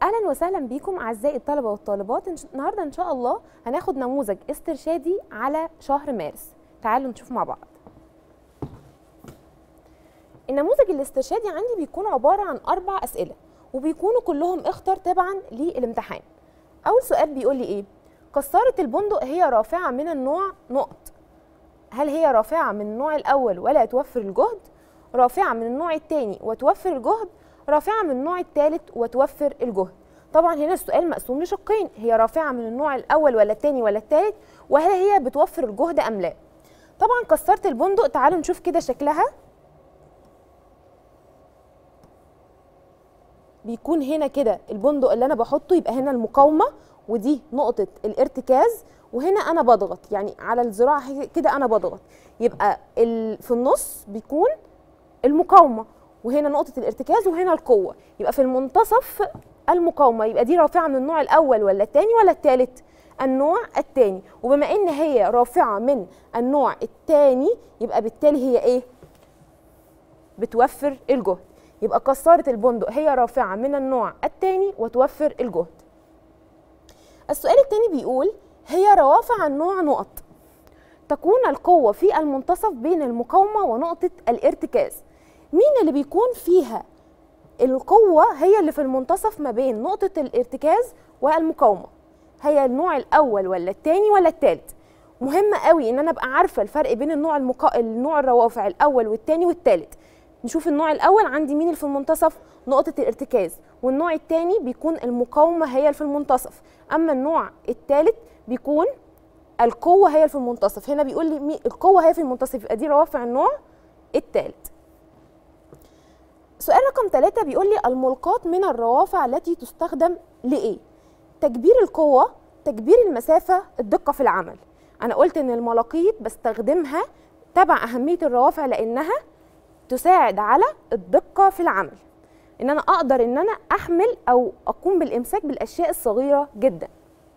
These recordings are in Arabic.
اهلا وسهلا بيكم اعزائي الطلبه والطالبات. النهارده ان شاء الله هناخد نموذج استرشادي على شهر مارس. تعالوا نشوف مع بعض. النموذج الاسترشادي عندي بيكون عباره عن 4 اسئله وبيكونوا كلهم اختر تبعا للامتحان. اول سؤال بيقول لي ايه؟ قصارة البندق هي رافعه من النوع نقط. هل هي رافعه من النوع الاول ولا توفر الجهد؟ رافعه من النوع الثاني وتوفر الجهد؟ رافعه من النوع الثالث وتوفر الجهد؟ طبعا هنا السؤال مقسوم لشقين، هي رافعه من النوع الاول ولا الثاني ولا الثالث، وهل هي بتوفر الجهد ام لا؟ طبعا قصارة البندق تعالوا نشوف كده شكلها. بيكون هنا كده البندق اللي انا بحطه، يبقى هنا المقاومه ودي نقطه الارتكاز، وهنا انا بضغط يعني على الذراع كده انا بضغط، يبقى في النص بيكون المقاومه وهنا نقطه الارتكاز وهنا القوه، يبقى في المنتصف المقاومه. يبقى دي رافعه من النوع الاول ولا الثاني ولا الثالث؟ النوع الثاني. وبما ان هي رافعه من النوع الثاني يبقى بالتالي هي ايه؟ بتوفر الجهد. يبقى قصارة البندق هي رافعة من النوع الثاني وتوفر الجهد. السؤال الثاني بيقول هي روافع النوع نقط. تكون القوة في المنتصف بين المقاومة ونقطة الارتكاز. مين اللي بيكون فيها القوة هي اللي في المنتصف ما بين نقطة الارتكاز والمقاومة؟ هي النوع الأول ولا الثاني ولا الثالث؟ مهم قوي ان انا ابقى عارفة الفرق بين النوع الروافع الأول والثاني والثالث. نشوف النوع الأول عندي مين اللي في المنتصف؟ نقطة الارتكاز، والنوع الثاني بيكون المقاومة هي اللي في المنتصف، أما النوع الثالث بيكون القوة هي اللي في المنتصف. هنا بيقول لي القوة هي في المنتصف، يبقى دي روافع النوع الثالث. سؤال رقم 3 بيقول لي الملقاط من الروافع التي تستخدم لإيه؟ تكبير القوة، تكبير المسافة، الدقة في العمل. أنا قلت إن الملاقيط بستخدمها تبع أهمية الروافع لأنها تساعد على الدقة في العمل، ان انا اقدر ان انا احمل او اقوم بالامساك بالاشياء الصغيرة جدا.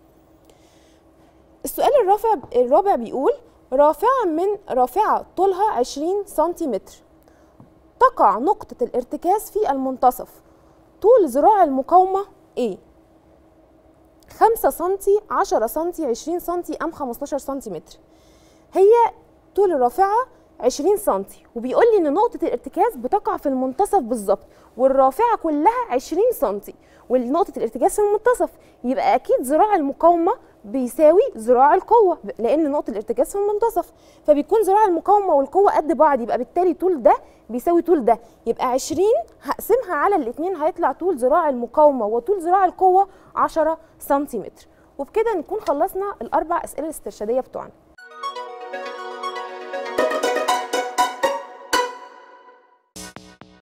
السؤال الرابع بيقول رافعة طولها 20 سنتيمتر، تقع نقطة الارتكاز في المنتصف. طول ذراع المقاومة ايه؟ 5 سنتي، 10 سنتي، 20 سنتي ام 15 سنتيمتر؟ هي طول الرافعة 20 سنتي، وبيقول لي ان نقطة الارتكاز بتقع في المنتصف بالظبط، والرافعة كلها 20 سنتي، ونقطة الارتكاز في المنتصف، يبقى اكيد ذراع المقاومة بيساوي ذراع القوة، لان نقطة الارتكاز في المنتصف، فبيكون ذراع المقاومة والقوة قد بعض، يبقى بالتالي طول ده بيساوي طول ده، يبقى 20 هقسمها على الاثنين هيطلع طول ذراع المقاومة وطول ذراع القوة 10 سنتيمتر. وبكده نكون خلصنا ال4 أسئلة الاسترشادية بتوعنا.